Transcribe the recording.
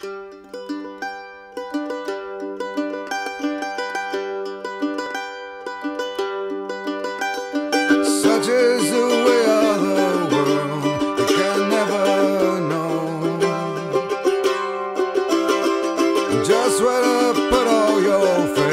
Such is the way of the world, you can never know just where to put all your faith.